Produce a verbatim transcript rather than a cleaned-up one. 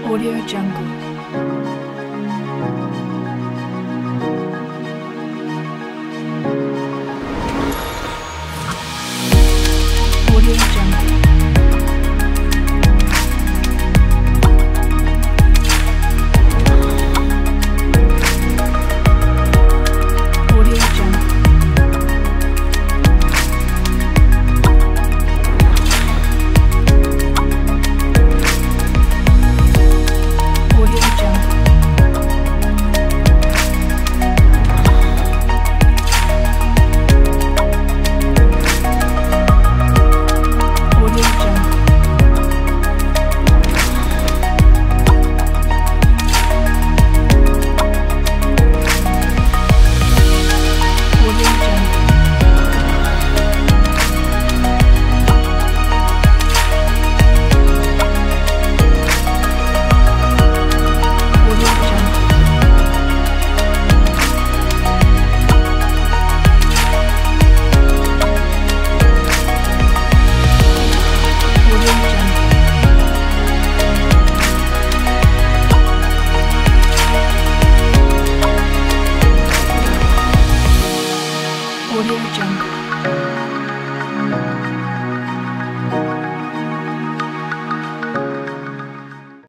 Audio Jungle. Audio Jungle. Audio Jungle. Audio Jungle. Audio Jungle. Audio Jungle. Audio Jungle. Audio Jungle. Audio Jungle.